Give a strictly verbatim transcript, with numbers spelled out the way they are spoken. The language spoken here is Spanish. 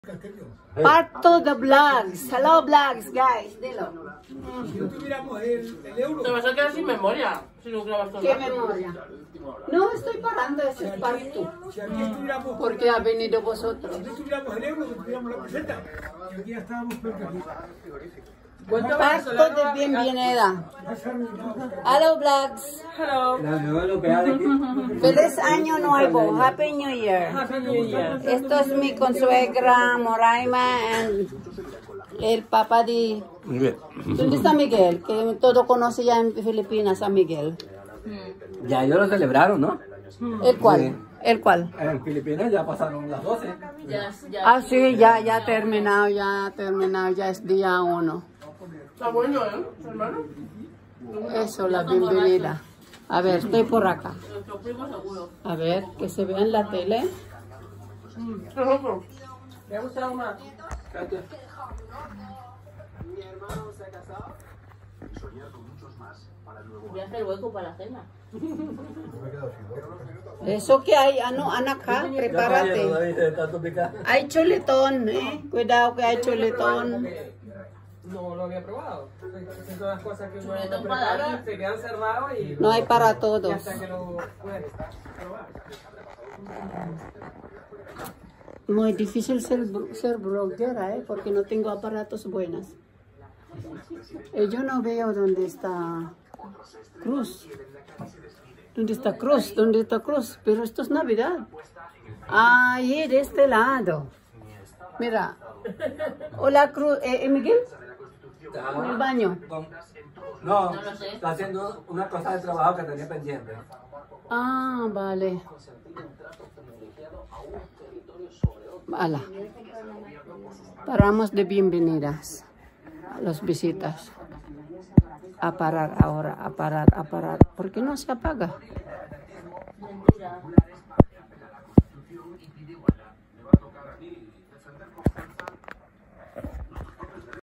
Part to the vlogs. Hello vlogs, guys. Dilo. Si no tuviéramos el, el euro. Te vas a quedar sin memoria si no grabas todo. ¿Qué memoria? No, estoy parando, eso es part two. Si aquí estuviéramos, Porque ha venido vosotros. si no tuviéramos el euro, no tuviéramos la peseta. Y aquí ya estábamos peor que aquí. Part to de bienvenida. Hello vlogs. Hello. Feliz año nuevo. Happy New Year. Happy New Year. Esto es mi consuegra Moraima y el papá de... Miguel. ¿Dónde está Miguel? Que todo conoce ya en Filipinas a Miguel. Ya ellos lo celebraron, ¿no? ¿El cuál? Sí. ¿El cuál? En Filipinas ya pasaron las doce. Ya, ya. Ah, sí, ya, ya ha terminado, ya ha terminado, ya es día uno. Está bueno, ¿eh, hermano? Eso, la bienvenida. A ver, estoy por acá. Nuestro primo seguro. A ver, que se vea en la tele. ¿Qué es otro? ¿Me ha gustado más? Voy a hacer hueco para la cena. Eso que hay, ano, Anaka, prepárate. Hay chuletón, eh. Cuidado que hay chuletón. No lo había probado. Esas son las cosas que uno Chuletón no para prepara, David. se quedan cerrados y, No hay para y todos. hasta que lo puedes probar. Muy difícil ser, ser bloguera, ¿eh? Porque no tengo aparatos buenos. Eh, yo no veo dónde está Cruz. ¿Dónde está Cruz? ¿Dónde está Cruz? Pero esto es Navidad. Ahí, de este lado. Mira. Hola, Cruz. ¿Eh, Miguel? En el baño. No, No lo sé. está haciendo una cosa de trabajo que tenía pendiente. Ah, vale. Hala. Paramos de bienvenidas a los visitas. A parar ahora, a parar, a parar. ¿Por qué no se apaga? Mentira.